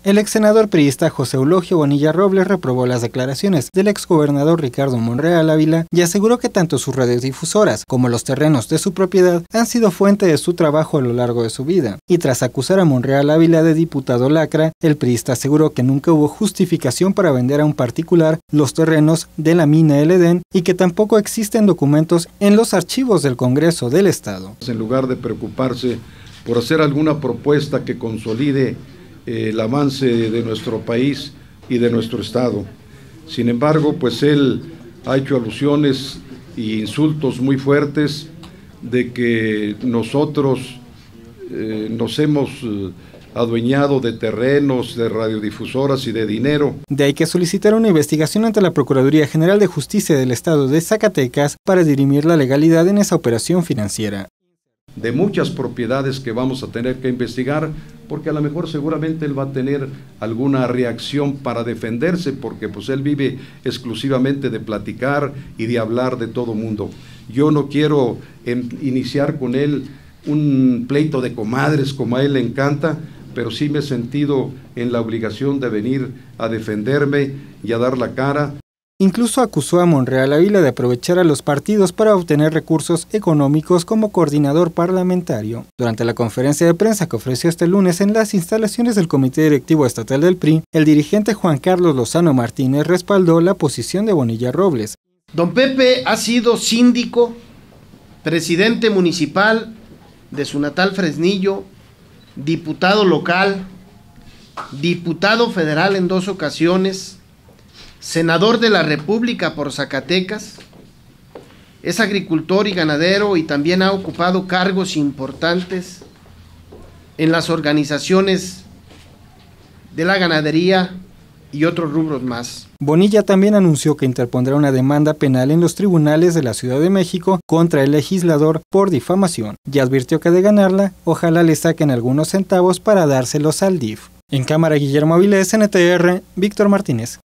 El ex senador priista José Eulogio Bonilla Robles reprobó las declaraciones del exgobernador Ricardo Monreal Ávila y aseguró que tanto sus radiodifusoras como los terrenos de su propiedad han sido fuente de su trabajo a lo largo de su vida. Y tras acusar a Monreal Ávila de diputado lacra, el priista aseguró que nunca hubo justificación para vender a un particular los terrenos de la mina El Edén y que tampoco existen documentos en los archivos del Congreso del Estado. En lugar de preocuparse por hacer alguna propuesta que consolide el avance de nuestro país y de nuestro Estado. Sin embargo, pues él ha hecho alusiones e insultos muy fuertes de que nosotros nos hemos adueñado de terrenos, de radiodifusoras y de dinero. De ahí que solicitar una investigación ante la Procuraduría General de Justicia del Estado de Zacatecas para dirimir la legalidad en esa operación financiera. De muchas propiedades que vamos a tener que investigar, porque a lo mejor seguramente él va a tener alguna reacción para defenderse, porque pues él vive exclusivamente de platicar y de hablar de todo mundo. Yo no quiero iniciar con él un pleito de comadres como a él le encanta, pero sí me he sentido en la obligación de venir a defenderme y a dar la cara. Incluso acusó a Monreal Ávila de aprovechar a los partidos para obtener recursos económicos como coordinador parlamentario. Durante la conferencia de prensa que ofreció este lunes en las instalaciones del Comité Directivo Estatal del PRI, el dirigente Juan Carlos Lozano Martínez respaldó la posición de Bonilla Robles. Don Pepe ha sido síndico, presidente municipal de su natal Fresnillo, diputado local, diputado federal en 2 ocasiones, senador de la República por Zacatecas, es agricultor y ganadero y también ha ocupado cargos importantes en las organizaciones de la ganadería y otros rubros más. Bonilla también anunció que interpondrá una demanda penal en los tribunales de la Ciudad de México contra el legislador por difamación y advirtió que de ganarla, ojalá le saquen algunos centavos para dárselos al DIF. En cámara, Guillermo Avilés, NTR, Víctor Martínez.